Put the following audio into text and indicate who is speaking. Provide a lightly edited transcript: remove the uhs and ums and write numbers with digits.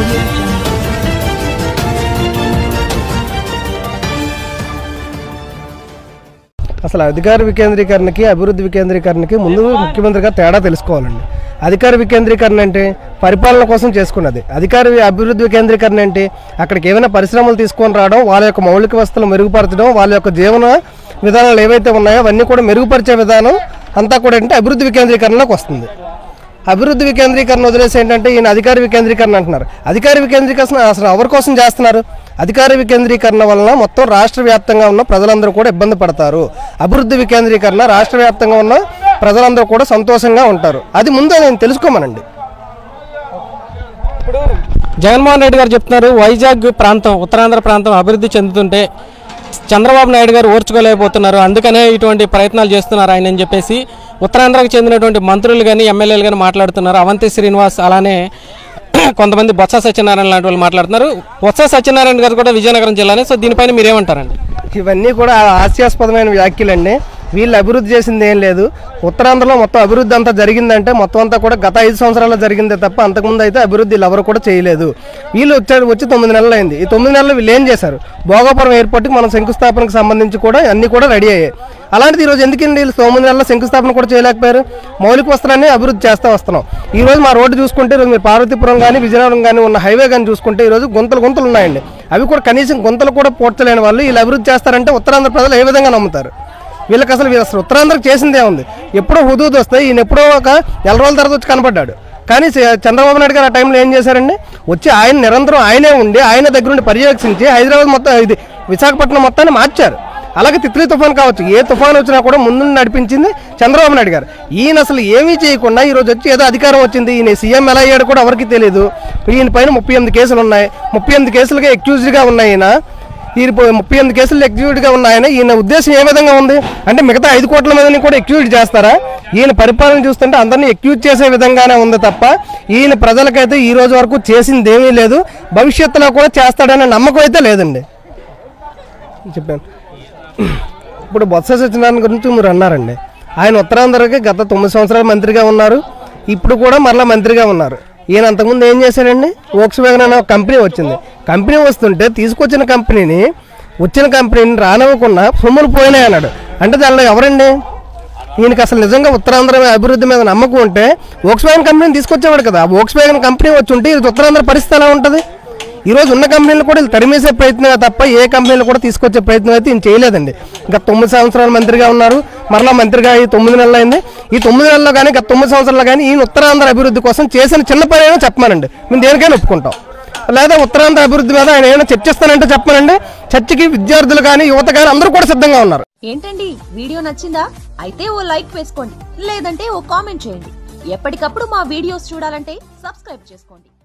Speaker 1: అసలు అధికార వికేంద్రీకరణకి అభివృద్ధి వికేంద్రీకరణకి ముందు ముఖ్యమంత్రిగా తేడా తెలుసుకోవాలండి. అధికార వికేంద్రీకరణ అంటే పరిపాలన కోసం చేసుకున్నది. అభివృద్ధి వికేంద్రీకరణ అంటే అక్కడికి ఏమైనా పరిశ్రమలు తీసుకొని రావడం, వాళ్ళ యొక్క మౌలిక వసతులు మెరుగుపరచడం, వాళ్ళ యొక్క జీవన విధానాలు ఏవైతే ఉన్నాయో అవన్నీ కూడా మెరుగుపరిచే విధానం అంతా కూడా అంటే అభివృద్ధి వికేంద్రీకరణలోకి వస్తుంది. అభివృద్ధి వికేంద్రీకరణ వదిలేసి ఏంటంటే ఈయన అధికార వికేంద్రీకరణ అంటున్నారు. అధికార వికేంద్రీకరణ అసలు ఎవరి కోసం చేస్తున్నారు? అధికార వికేంద్రీకరణ వలన మొత్తం రాష్ట్ర వ్యాప్తంగా ఉన్న ప్రజలందరూ కూడా ఇబ్బంది పడతారు. అభివృద్ధి వికేంద్రీకరణ రాష్ట్ర వ్యాప్తంగా ఉన్న ప్రజలందరూ కూడా సంతోషంగా ఉంటారు. అది ముందే నేను తెలుసుకోమనండి.
Speaker 2: ఇప్పుడు జగన్మోహన్ రెడ్డి గారు చెప్తున్నారు, వైజాగ్ ప్రాంతం, ఉత్తరాంధ్ర ప్రాంతం అభివృద్ధి చెందుతుంటే చంద్రబాబు నాయుడు గారు ఓర్చుకోలేకపోతున్నారు, అందుకనే ఇటువంటి ప్రయత్నాలు చేస్తున్నారు ఆయన అని చెప్పేసి ఉత్తరాంధ్రకు చెందినటువంటి మంత్రులు కానీ ఎమ్మెల్యేలు కానీ మాట్లాడుతున్నారు. అవంతి శ్రీనివాస్ అలానే కొంతమంది బొత్స సత్యనారాయణ లాంటి వాళ్ళు మాట్లాడుతున్నారు. బొత్స సత్యనారాయణ గారు కూడా విజయనగరం జిల్లానే. సో దీనిపైన మీరేమంటారండి?
Speaker 1: ఇవన్నీ కూడా హాస్యాస్పదమైన వ్యాఖ్యలండి. వీళ్ళు అభివృద్ధి చేసింది ఏం లేదు. ఉత్తరాంధ్రలో మొత్తం అభివృద్ధి అంతా జరిగిందంటే మొత్తం అంతా కూడా గత 5 సంవత్సరాల్లో జరిగిందే తప్ప అంతకుముందు అయితే అభివృద్ధి ఎవరు కూడా చేయలేదు. వీళ్ళు వచ్చి 9 నెలలు అయింది. ఈ 9 నెలలు వీళ్ళు ఏం చేశారు? భోగాపురం ఎయిర్పోర్ట్కి మనం శంకుస్థాపనకు సంబంధించి కూడా అన్నీ కూడా రెడీ అయ్యాయి. అలాంటిది ఈరోజు ఎందుకండి వీళ్ళు 9 నెలల శంకుస్థాపన కూడా చేయలేకపోయారు? మౌలిక వసతులన్నీ అభివృద్ధి చేస్తూ వస్తున్నాం. ఈరోజు మా రోడ్డు చూసుకుంటే ఈరోజు మీరు పార్వతీపురం కానీ విజయనగరం కానీ ఉన్న హైవే కానీ చూసుకుంటే ఈరోజు గుంతలు ఉన్నాయండి. అవి కూడా కనీసం గుంతలు కూడా పూడ్చలేని వాళ్ళు వీళ్ళు అభివృద్ధి చేస్తారంటే ఉత్తరాంధ్ర ప్రజలు ఏ విధంగా నమ్ముతారు? వీళ్ళకి అసలు ఉత్తరాంధ్రకు చేసిందే ఉంది. ఎప్పుడో హుదూద్ వస్తాయి. ఈయన ఎప్పుడో ఒక నెల రోజుల తర్వాత వచ్చి కనపడ్డాడు. కానీ చంద్రబాబు నాయుడు గారు ఆ టైంలో ఏం చేశారండి? వచ్చి ఆయన నిరంతరం ఆయనే ఉండి ఆయన దగ్గరుండి పర్యవేక్షించి హైదరాబాద్ మొత్తం ఇది విశాఖపట్నం మొత్తాన్ని మార్చారు. అలాగే తిత్లీ తుఫాన్ కావచ్చు, ఏ తుఫాన్ వచ్చినా కూడా ముందు నడిపించింది చంద్రబాబు నాయుడు గారు. ఈయన అసలు ఏమీ చేయకుండా ఈరోజు వచ్చి ఏదో అధికారం వచ్చింది, ఈయన సీఎం ఎలా అయ్యాడు కూడా ఎవరికి తెలియదు. ఈయన పైన 38 కేసులు ఉన్నాయి. 38 కేసులుగా ఎక్యూజ్డ్గా ఉన్నాయి. ఈయన 38 కేసులు ఎక్యూజ్డ్గా ఉన్నాయని ఈయన ఉద్దేశం ఏ విధంగా ఉంది అంటే మిగతా 5 కోట్ల మందిని కూడా ఎక్యూజ్ చేస్తారా? ఈయన పరిపాలన చూస్తుంటే అందరినీ ఎక్యూజ్ చేసే విధంగానే ఉంది తప్ప ఈయన ప్రజలకైతే ఈ రోజు వరకు చేసింది ఏమీ లేదు. భవిష్యత్తులో కూడా చేస్తాడనే నమ్మకం అయితే లేదండి. చెప్పాను. ఇప్పుడు బొత్స సత్యనారాయణ గురించి మీరు అన్నారండి. ఆయన ఉత్తరాంధ్రకి గత 9 సంవత్సరాలు మంత్రిగా ఉన్నారు. ఇప్పుడు కూడా మరలా మంత్రిగా ఉన్నారు. ఈయన అంతకుముందు ఏం చేశాడండి? వోక్స్వ్యాగన్ అనే ఒక కంపెనీ వచ్చింది. కంపెనీ వస్తుంటే తీసుకొచ్చిన కంపెనీని రానివ్వకుండా సొమ్ములు పోయినాయి అన్నాడు. అంటే దానిలో ఎవరండి? ఈయనకి అసలు నిజంగా ఉత్తరాంధ్ర అభివృద్ధి మీద నమ్మకం ఉంటే వోక్స్వ్యాగన్ కంపెనీని తీసుకొచ్చేవాడు కదా. వోక్స్వ్యాగన్ కంపెనీ వచ్చి ఉంటే ఇది ఉత్తరాంధ్ర పరిస్థితి ఎలా ఉంటుంది? ఈరోజు ఉన్న కంపెనీలు కూడా తరిమేసే ప్రయత్నమే తప్ప ఏ కంపెనీలు కూడా తీసుకొచ్చే ప్రయత్నం అయితే ఈయన చేయలేదండి. గత 9 సంవత్సరాలు మంత్రిగా ఉన్నారు. మరలా మంత్రిగా ఈ 9 నెలలు అయింది. ఈ 9 నెలల్లో కానీ గత 9 సంవత్సరాల్లో కానీ ఈయన ఉత్తరాంధ్ర అభివృద్ధి కోసం చేసిన చిన్న పని అయినా చెప్పమానండి. మేము దేనికైనా ఒప్పుకుంటాం. లేదా ఉత్తరాంధ్ర అభివృద్ధి మీద ఆయన ఏమైనా చర్చిస్తానంటే చెప్పమానండి. చర్చకి విద్యార్థులు కానీ యువత కానీ అందరూ కూడా సిద్ధంగా ఉన్నారు.
Speaker 3: ఏంటండి వీడియో నచ్చిందా? అయితే ఓ లైక్ వేసుకోండి, లేదంటే ఓ కామెంట్ చేయండి. ఎప్పటికప్పుడు మా వీడియోస్ చూడాలంటే సబ్స్క్రైబ్ చేసుకోండి.